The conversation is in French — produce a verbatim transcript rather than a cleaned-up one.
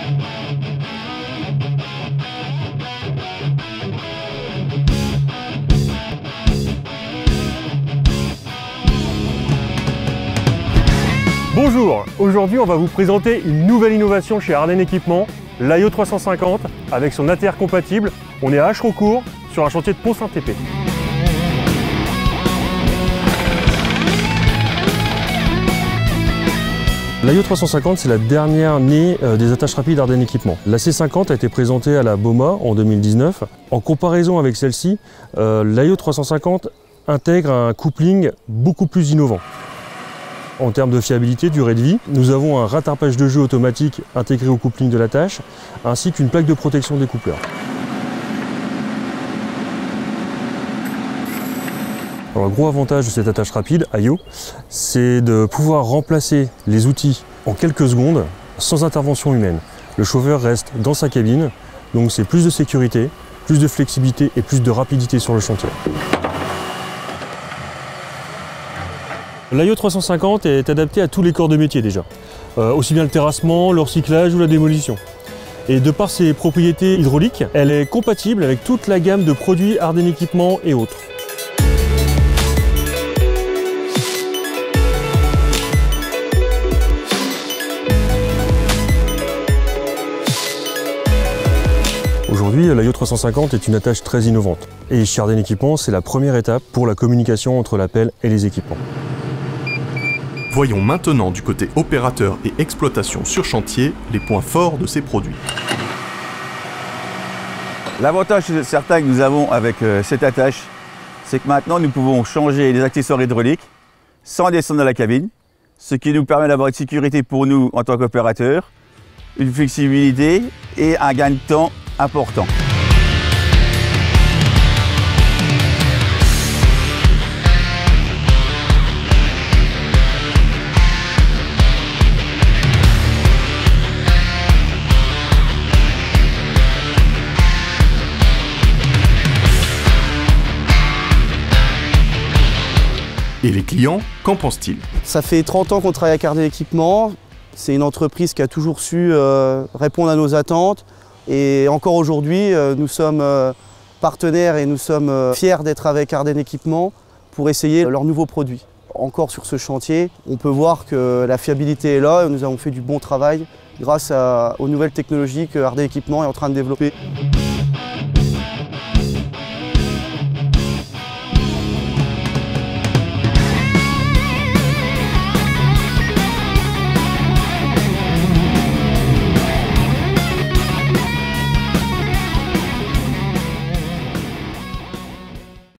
Bonjour, aujourd'hui on va vous présenter une nouvelle innovation chez Ardenne Équipement, l'A I O trois cent cinquante avec son A T R compatible. On est à Acherocourt sur un chantier de Pont-Saint-Épée. L'A I O trois cent cinquante, c'est la dernière née des attaches rapides Ardenne Équipement. La C cinquante a été présentée à la BOMA en deux mille dix-neuf. En comparaison avec celle-ci, euh, l'A I O trois cent cinquante intègre un coupling beaucoup plus innovant. En termes de fiabilité, durée de vie, nous avons un rattrapage de jeu automatique intégré au coupling de l'attache, ainsi qu'une plaque de protection des coupleurs. Alors, le gros avantage de cette attache rapide, A I O, c'est de pouvoir remplacer les outils en quelques secondes sans intervention humaine. Le chauffeur reste dans sa cabine, donc c'est plus de sécurité, plus de flexibilité et plus de rapidité sur le chantier. L'A I O trois cent cinquante est adapté à tous les corps de métier déjà, euh, aussi bien le terrassement, le recyclage ou la démolition. Et de par ses propriétés hydrauliques, elle est compatible avec toute la gamme de produits Ardenne Équipement et autres. Aujourd'hui, l'A I O trois cent cinquante est une attache très innovante. Et chez Ardenne Équipement, c'est la première étape pour la communication entre la pelle et les équipements. Voyons maintenant du côté opérateur et exploitation sur chantier les points forts de ces produits. L'avantage certain que nous avons avec cette attache, c'est que maintenant nous pouvons changer les accessoires hydrauliques sans descendre dans la cabine, ce qui nous permet d'avoir une sécurité pour nous en tant qu'opérateurs, une flexibilité et un gain de temps important. Et les clients, qu'en pensent-ils? Ça fait trente ans qu'on travaille avec Ardenne Équipement. C'est une entreprise qui a toujours su euh, répondre à nos attentes. Et encore aujourd'hui, euh, nous sommes euh, partenaires et nous sommes euh, fiers d'être avec Ardenne Équipement pour essayer leurs nouveaux produits. Encore sur ce chantier, on peut voir que la fiabilité est là et nous avons fait du bon travail grâce à, aux nouvelles technologies que Ardenne Équipement est en train de développer.